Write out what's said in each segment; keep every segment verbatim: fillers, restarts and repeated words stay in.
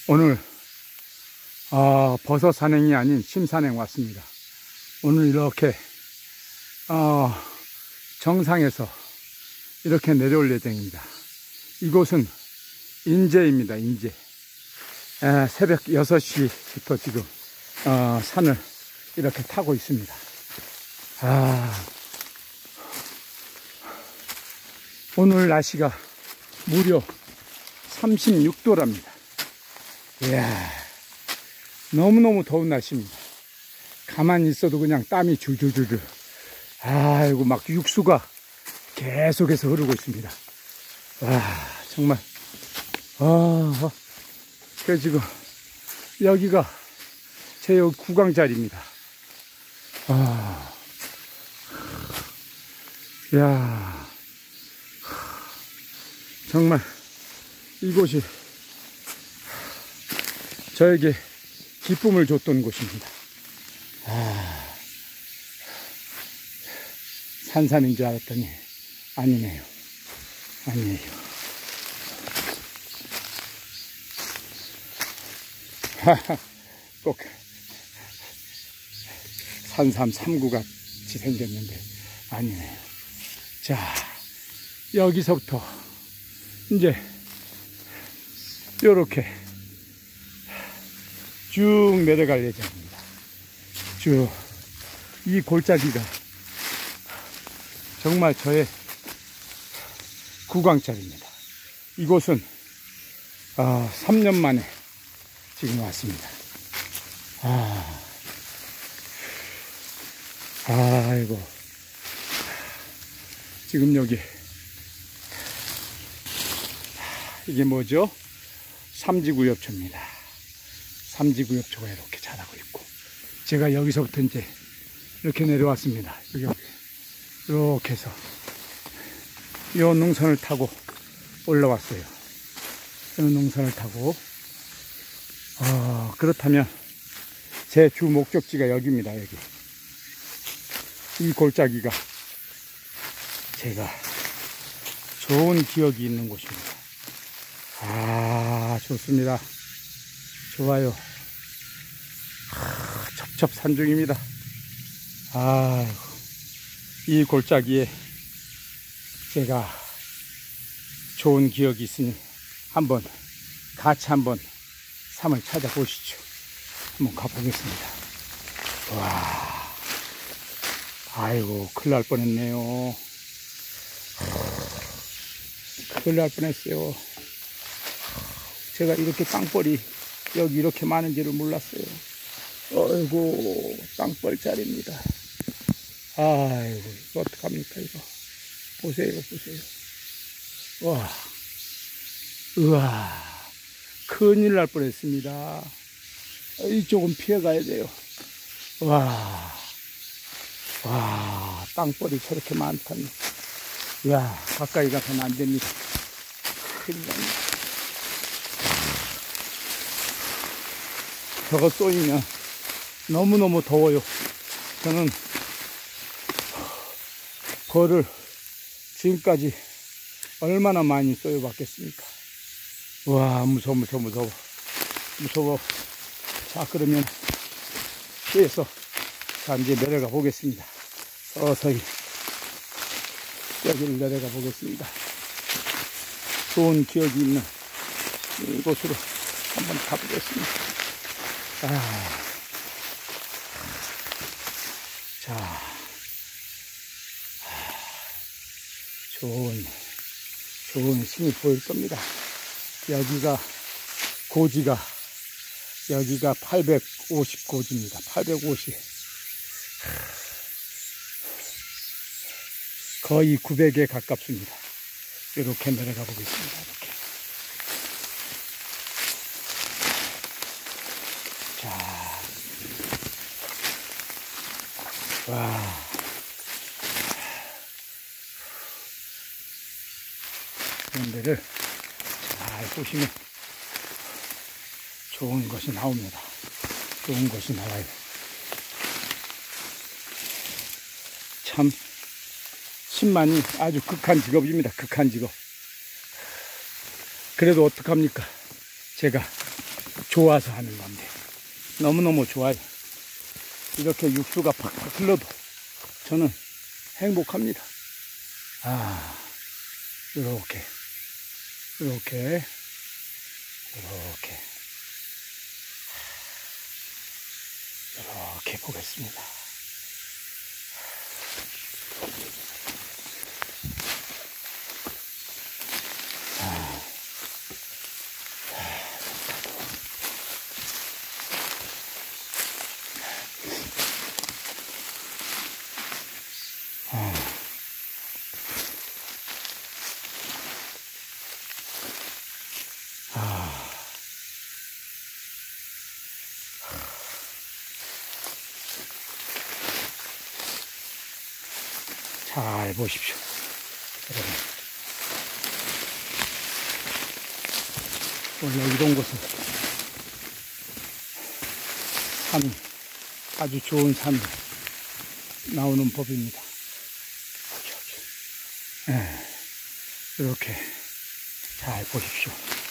오늘 어, 버섯 산행이 아닌 심산행 왔습니다. 오늘 이렇게 어, 정상에서 이렇게 내려올 예정입니다. 이곳은 인제입니다. 인제. 에, 새벽 여섯 시부터 지금 어, 산을 이렇게 타고 있습니다. 아, 오늘 날씨가 무려 삼십육 도랍니다. 이야, 너무너무 더운 날씨입니다. 가만히 있어도 그냥 땀이 줄줄줄줄. 아이고, 막 육수가 계속해서 흐르고 있습니다. 와, 정말. 아, 그 지금 여기가 제 여기 구강자리입니다. 아, 야, 정말 이곳이 저에게 기쁨을 줬던 곳입니다. 아, 산삼인 줄 알았더니 아니네요. 아니에요. 하하, 꼭 산삼 삼 구 같이 생겼는데 아니네요. 자, 여기서부터 이제 요렇게 쭉 내려갈 예정입니다. 쭉 이 골짜기가 정말 저의 구강자리입니다. 이곳은 아, 삼 년 만에 지금 왔습니다. 아, 아이고, 지금 여기 이게 뭐죠? 삼지구엽초입니다. 삼지구엽초가 이렇게 자라고 있고, 제가 여기서부터 이제 이렇게 내려왔습니다. 여기 이렇게 해서 이 농선을 타고 올라왔어요. 이 농선을 타고 어, 그렇다면 제 주 목적지가 여기입니다. 여기 이 골짜기가 제가 좋은 기억이 있는 곳입니다. 아, 좋습니다. 좋아요. 아, 첩첩산중입니다. 아, 이 골짜기에 제가 좋은 기억이 있으니 한번 같이 한번 삶을 찾아보시죠. 한번 가보겠습니다. 와, 아이고, 큰일 날 뻔했네요. 큰일 날 뻔했어요. 제가 이렇게 땅벌이 여기 이렇게 많은지를 몰랐어요. 어이구, 땅벌 자리입니다. 아이고, 이거 어떡합니까, 이거. 보세요, 보세요. 와, 우와, 큰일 날 뻔했습니다. 이쪽은 피해가야 돼요. 와, 와, 땅벌이 저렇게 많다니. 이야, 가까이 가서는 안 됩니다. 큰일 납니다. 저거 쏘이면 너무너무 더워요. 저는 벌을 지금까지 얼마나 많이 쏘여봤겠습니까? 와, 무서워, 무서워, 무서워. 무서워. 자, 그러면 피해서 자, 이제 내려가 보겠습니다. 서서히 여기를 내려가 보겠습니다. 좋은 기억이 있는 이곳으로 한번 가보겠습니다. 아, 자, 좋은, 좋은 신이 보일 겁니다. 여기가 고지가, 여기가 팔백오십 고지입니다. 팔백오십. 거의 구백에 가깝습니다. 이렇게 내려가 보겠습니다. 이렇게. 자, 와, 이런 데를 잘 보시면 좋은 것이 나옵니다. 좋은 것이 나와요. 참 신만이 아주 극한 직업입니다. 극한 직업. 그래도 어떡합니까? 제가 좋아서 하는 건데 너무너무 좋아요. 이렇게 육수가 팍팍 흘러도 저는 행복합니다. 아, 이렇게 이렇게 이렇게 이렇게 보겠습니다. 잘 보십시오, 여러분. 원래 이런 곳은 산이 아주 좋은 산이 나오는 법입니다. 네, 이렇게 잘 보십시오.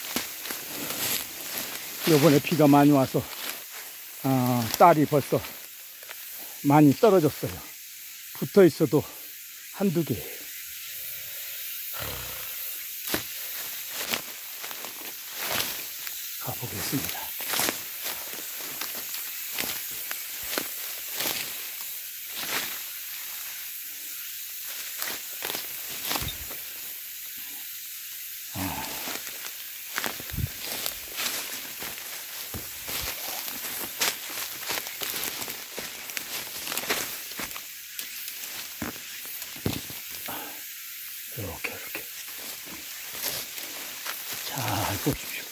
요번에 비가 많이 와서 어, 딸이 벌써 많이 떨어졌어요. 붙어 있어도 한두 개. 가보겠습니다. 아. 이렇게 이렇게 잘 보십시오.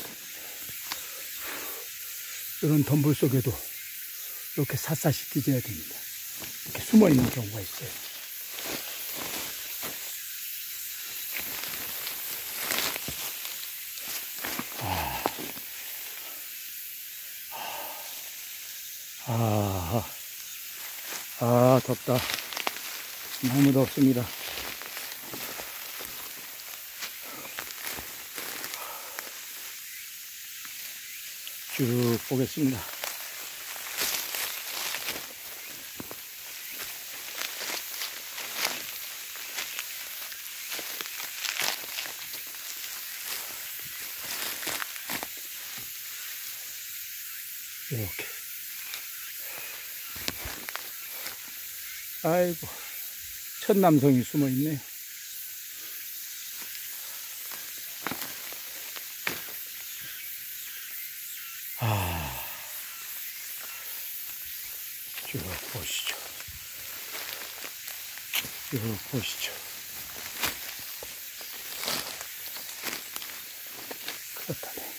이런 덤불 속에도 이렇게 샅샅이 뒤져야 됩니다. 이렇게 숨어 있는 경우가 있어요. 아, 아, 아, 덥다. 너무 덥습니다. 쭉 보겠습니다. 이렇게. 아이고, 첫 남성이 숨어 있네요. 아, 쭉 보시죠. 쭉 보시죠. 그렇다네.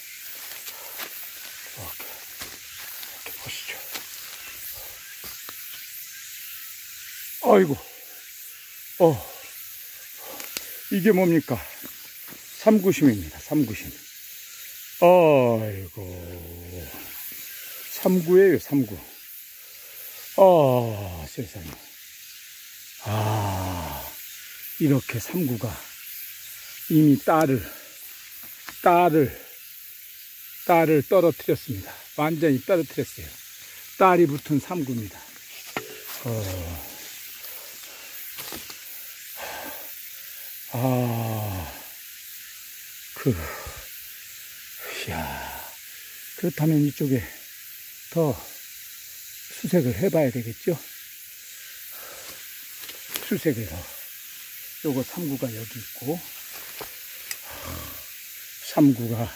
이렇게, 이렇게 보시죠. 아이고, 어, 이게 뭡니까? 삼구심입니다. 삼구심. 아이고, 삼구예요, 삼구. 아, 세상에. 아, 이렇게 삼구가 이미 딸을, 딸을, 딸을 떨어뜨렸습니다. 완전히 떨어뜨렸어요. 딸이 붙은 삼구입니다. 어, 아, 그, 이야, 그렇다면 이쪽에 더 수색을 해봐야 되겠죠? 수색을 더. 요거 삼구가 여기 있고, 삼구가,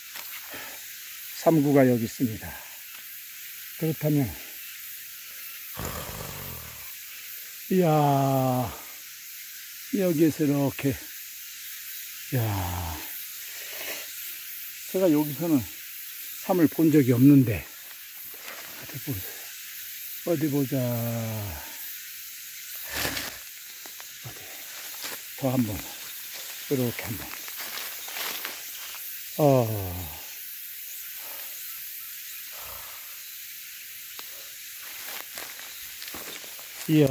삼구가 여기 있습니다. 그렇다면, 이야, 여기에서 이렇게, 이야, 제가 여기서는 삼을 본 적이 없는데, 어디 보자. 어디 보자. 어디. 더 한 번. 이렇게 한 번. 어. 이야.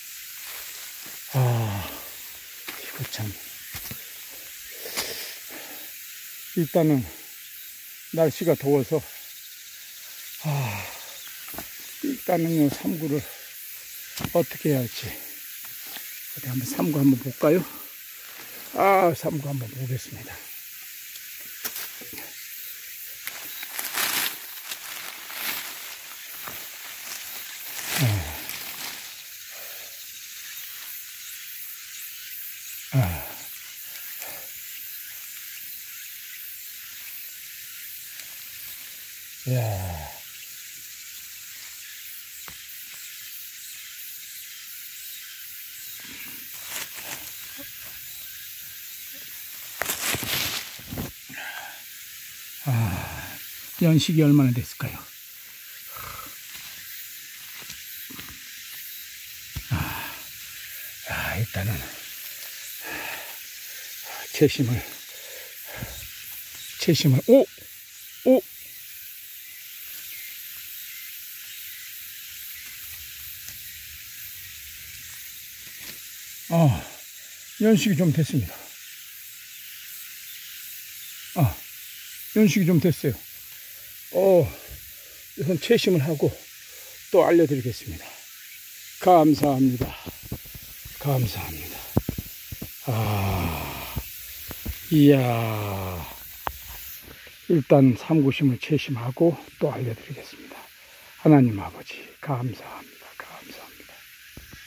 아, 이거 참. 일단은 날씨가 더워서 아, 일단은 삼구를 어떻게 해야 할지 어디 한번 삼구 한번 볼까요? 아, 삼구 한번 보겠습니다. 아, 아. 야. 아, 연식이 얼마나 됐을까요? 아, 아 일단은 채심을 채심을 오! 오! 아, 연식이 좀 됐습니다. 아, 연식이 좀 됐어요. 어, 우선 채심을 하고 또 알려드리겠습니다. 감사합니다. 감사합니다. 아, 이야. 일단 삼구심을 채심하고 또 알려드리겠습니다. 하나님 아버지, 감사합니다.